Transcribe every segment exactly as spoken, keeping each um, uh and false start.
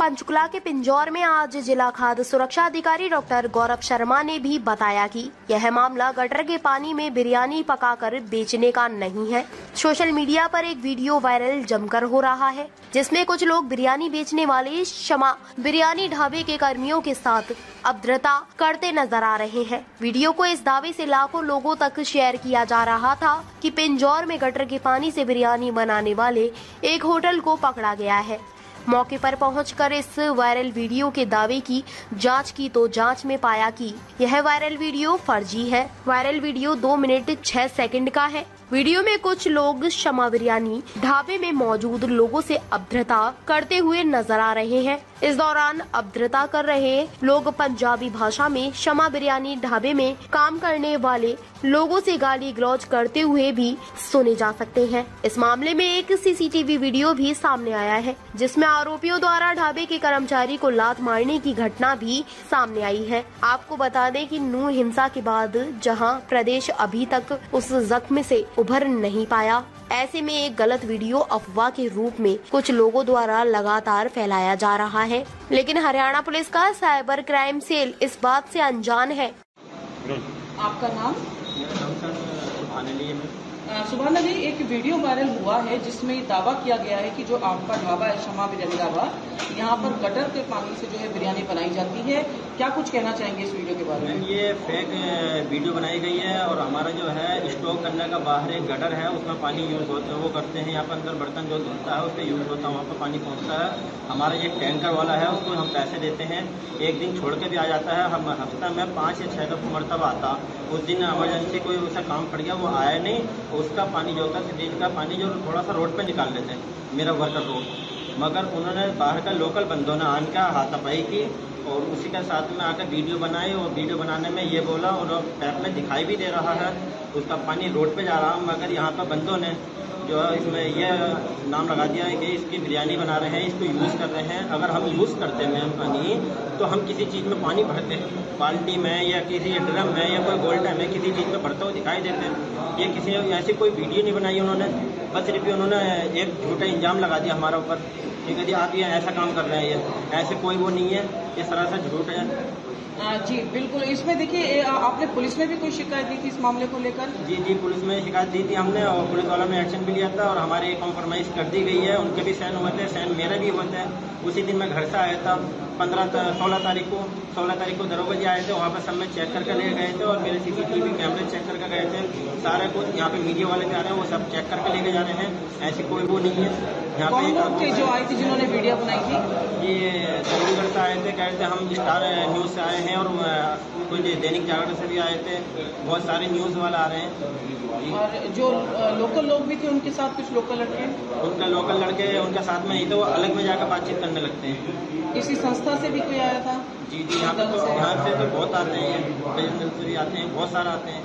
पंचकुला के पिंजौर में आज जिला खाद्य सुरक्षा अधिकारी डॉक्टर गौरव शर्मा ने भी बताया कि यह मामला गटर के पानी में बिरयानी पकाकर बेचने का नहीं है। सोशल मीडिया पर एक वीडियो वायरल जमकर हो रहा है, जिसमें कुछ लोग बिरयानी बेचने वाले शमा बिरयानी ढाबे के कर्मियों के साथ अभद्रता करते नजर आ रहे हैं। वीडियो को इस दावे से लाखों लोगों तक शेयर किया जा रहा था कि पिंजौर में गटर के पानी से बिरयानी बनाने वाले एक होटल को पकड़ा गया है। मौके पर पहुंचकर इस वायरल वीडियो के दावे की जांच की तो जांच में पाया कि यह वायरल वीडियो फर्जी है। वायरल वीडियो दो मिनट छह सेकंड का है। वीडियो में कुछ लोग शमा बिरयानी ढाबे में मौजूद लोगों से अभद्रता करते हुए नजर आ रहे हैं। इस दौरान अभद्रता कर रहे लोग पंजाबी भाषा में शमा बिरयानी ढाबे में काम करने वाले लोगों से गाली गलौज करते हुए भी सुने जा सकते हैं। इस मामले में एक सीसीटीवी वीडियो भी सामने आया है, जिसमें आरोपियों द्वारा ढाबे के कर्मचारी को लात मारने की घटना भी सामने आई है। आपको बता दें कि नूर हिंसा के बाद जहां प्रदेश अभी तक उस जख्म से उभर नहीं पाया, ऐसे में एक गलत वीडियो अफवाह के रूप में कुछ लोगों द्वारा लगातार फैलाया जा रहा है। लेकिन हरियाणा पुलिस का साइबर क्राइम सेल इस बात से अनजान है। आपका नाम? सुभान अली, एक वीडियो वायरल हुआ है जिसमें दावा किया गया है कि जो आपका ढाबा है शमा बिरयानी ढाबा, यहाँ पर गटर के पानी से जो है बिरयानी बनाई जाती है। क्या कुछ कहना चाहेंगे इस वीडियो के बारे में? ये फेक वीडियो बनाई गई है और हमारा जो है स्टॉक करने का बाहर एक गटर है, उसमें पानी यूज होता है, वो करते हैं। यहाँ पर अंदर बर्तन जो धुलता है उसका यूज होता है, वहाँ पर पानी पहुँचता है। हमारा ये टैंकर वाला है, उसको हम पैसे देते हैं, एक दिन छोड़ के भी आ जाता है। हम हफ्ता में पाँच या छः दफा मरतबा आता। उस दिन इमरजेंसी कोई उसका काम पड़ गया, वो आया नहीं, उसका पानी जो होता है दिन का पानी जो थोड़ा सा रोड पे निकाल लेते हैं, मेरा वर्कर रोड। मगर उन्होंने बाहर का लोकल बंदों ने आन का हाथापाई की और उसी के साथ में आकर वीडियो बनाई और वीडियो बनाने में ये बोला और पैप में दिखाई भी दे रहा है उसका पानी रोड पे जा रहा है। मगर यहाँ पर बंदों ने जो है इसमें यह नाम लगा दिया है कि इसकी बिरयानी बना रहे हैं, इसको यूज़ कर रहे हैं। अगर हम यूज़ करते हैं पानी तो हम किसी चीज़ में पानी भरते हैं, बाल्टी में या किसी ड्रम में या कोई गोल्डन में किसी चीज़ में भरते हुए दिखाई देते हैं। ये किसी ऐसी कोई वीडियो नहीं बनाई उन्होंने, बस सिर्फ उन्होंने एक झूठा इल्जाम लगा दिया हमारा ऊपर, ठीक है जी आप ये ऐसा काम कर रहे हैं। ये ऐसे कोई वो नहीं है, ये सरासर झूठ है। जी बिल्कुल। इसमें देखिए आपने पुलिस में भी कोई शिकायत दी थी इस मामले को लेकर? जी जी पुलिस में शिकायत दी थी हमने और पुलिस वालों ने एक्शन भी लिया था और हमारे कॉम्प्रोमाइज़ कर दी गई है। उनके भी साइन हुए थे, साइन मेरे भी हुए थे। उसी दिन मैं घर से आया था, पंद्रह सोलह तारीख को सोलह तारीख को दरोगा जी आए थे, वहाँ पर सब में चेक करके ले गए थे और मेरे सीसीटीवी कैमरे चेक करके गए थे। सारे कुछ यहाँ पे मीडिया वाले भी आ रहे हैं, वो सब चेक करके लेके जा रहे हैं। ऐसी कोई वो नहीं है। यहाँ पे जो आई थी जिन्होंने वीडियो बनाई थी, ये चंडीगढ़ से आए थे, कह रहे थे हम स्टार न्यूज़ से आए हैं और कुछ दैनिक जागरण से भी आए थे, बहुत सारे न्यूज़ वाले आ रहे हैं। और जो लोकल लोग भी थे उनके साथ कुछ लोकल लड़के उनका लोकल लड़के उनके साथ में ही तो वो अलग में जाकर बातचीत करने लगते हैं। इसी संस्था से भी कोई आया था? जी जी यहाँ पे तो यहाँ से तो बहुत आते हैं, बिजनेस से भी आते हैं, बहुत सारे आते हैं।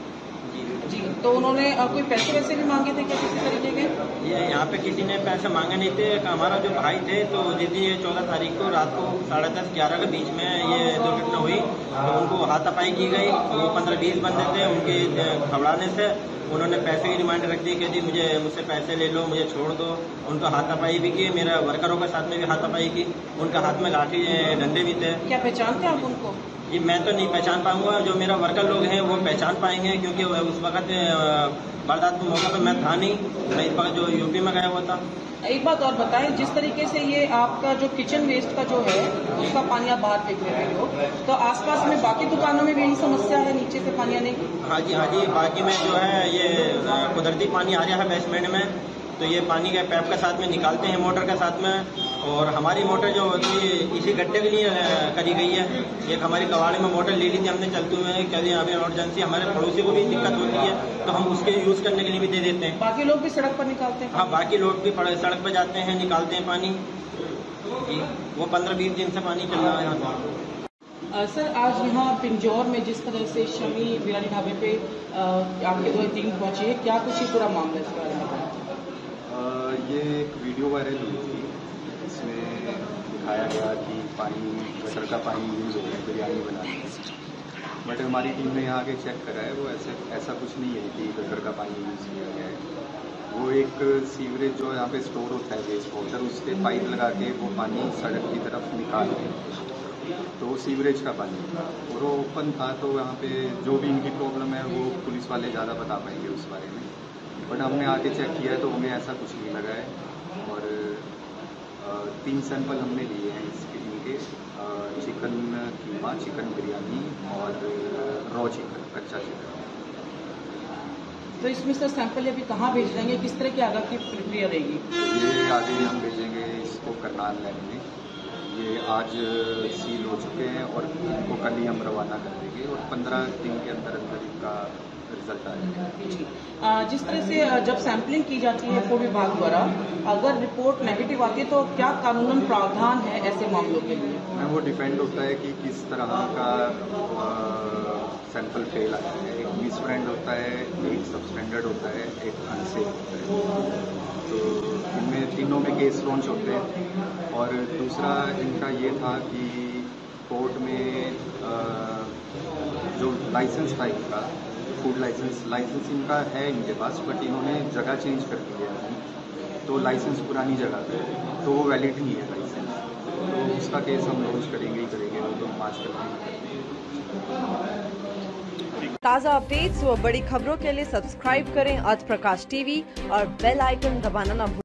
जी तो उन्होंने कोई पैसे वैसे भी मांगे थे क्या किसी तरीके के? ये यहाँ पे किसी ने पैसे मांगे नहीं थे। हमारा जो भाई थे तो जिस दिन ये चौदह तारीख को रात को साढ़े दस ग्यारह के बीच में ये दुर्घटना हुई तो उनको हाथापाई की गई। वो पंद्रह बीस बंदे थे, उनके घबराने से उन्होंने पैसे की डिमांड रख दी कि जी मुझे मुझसे पैसे ले लो, मुझे छोड़ दो। उनको हाथापाई भी की, मेरे वर्करों के साथ में भी हाथापाई की। उनका हाथ में लाठी डंडे भी थे। क्या पहचानते आप उनको? जी मैं तो नहीं पहचान पाऊंगा, जो मेरा वर्कर लोग हैं वो पहचान पाएंगे क्योंकि उस वक्त वारदात के मौके पर मैं था नहीं, मैं इस वक्त जो यूपी में गया हुआ था। एक बात और बताएं, जिस तरीके से ये आपका जो किचन वेस्ट का जो है उसका पानी आप बाहर फेंक रहे हो, तो आसपास में बाकी दुकानों में भी यही समस्या है नीचे से पानी आने की? हाँ जी हाँ जी, बाकी में जो है ये कुदरती पानी आ रहा है बेसमेंट में, तो ये पानी के पाइप के साथ में निकालते हैं मोटर के साथ में। और हमारी मोटर जो होती है इसी गड्ढे के लिए करी गई है। एक हमारी कवाड़ी में मोटर ले ली थी हमने चलते हुए, कभी अभी इमरजेंसी हमारे पड़ोसी को भी दिक्कत होती है तो हम उसके यूज़ करने के लिए भी दे देते हैं। बाकी लोग भी सड़क पर निकालते हैं? हाँ बाकी लोग भी सड़क पर जाते हैं, निकालते हैं पानी। जी वो पंद्रह बीस दिन से पानी चल रहा है यहाँ पर। सर आज यहाँ पिंजौर में जिस तरह से शमी बिरयानी ढाबे पे आपके दो टीम पहुंची है, क्या कुछ ही पूरा मामला इसके बारे में बताया? ये एक वीडियो वायरल हुई थी, इसमें दिखाया गया कि पानी गटर का पानी यूज़ हो गया बिरयानी बनाने में। बट हमारी टीम ने यहाँ के चेक करा है, वो ऐसे ऐसा कुछ नहीं है कि गटर का पानी यूज़ किया गया है। वो एक सीवरेज जो यहाँ पे स्टोर होता है वेस्ट वाटर, उस पर पाइप लगा के वो पानी सड़क की तरफ निकाल रहे, तो वो सीवरेज का पानी और वो ओपन था। तो यहाँ पे जो भी इनकी प्रॉब्लम है वो पुलिस वाले ज़्यादा बता पाएंगे उस बारे में, बट हमने आके चेक किया है तो हमें ऐसा कुछ नहीं लगा है। और तीन सैंपल हमने लिए हैं इसके इनके चिकन कीमा, चिकन बिरयानी और रॉ चिकन, कच्चा चिकन। तो इसमें सर सैंपल अभी कहाँ भेज देंगे, किस तरह की आगे की प्रक्रिया रहेगी? ये आगे हम भेजेंगे इसको करनाल लैब में। ये आज सील हो चुके हैं और इनको कल ही हम रवाना कर देंगे और पंद्रह दिन के अंदर अंदर इनका रिजल्ट आएगा। जिस तरह से जब सैंपलिंग की जाती है फूड विभाग द्वारा, अगर रिपोर्ट नेगेटिव आती है तो क्या कानूनन प्रावधान है ऐसे मामलों के लिए? मैम वो डिपेंड होता है कि किस तरह का सैंपल फेल आता है। एक मिसब्रांड होता है, एक सबस्टैंडर्ड होता है, एक अनसेफ होता है। तो इनमें तीनों में केस लॉन्च होते हैं। और दूसरा इनका ये था कि कोर्ट में जो लाइसेंस था इनका, फूड लाइसेंस लाइसेंस इनका है इनके पास, बट इन्होंने जगह चेंज कर दी है, तो लाइसेंस पुरानी जगह पे है, तो वो वैलिड नहीं है लाइसेंस। तो उसका केस हम लॉन्च करेंगे ही करेंगे, वो तो मार्च तक। ताज़ा अपडेट्स व बड़ी खबरों के लिए सब्सक्राइब करें आज प्रकाश टीवी और बेल आइकन दबाना ना भूलें।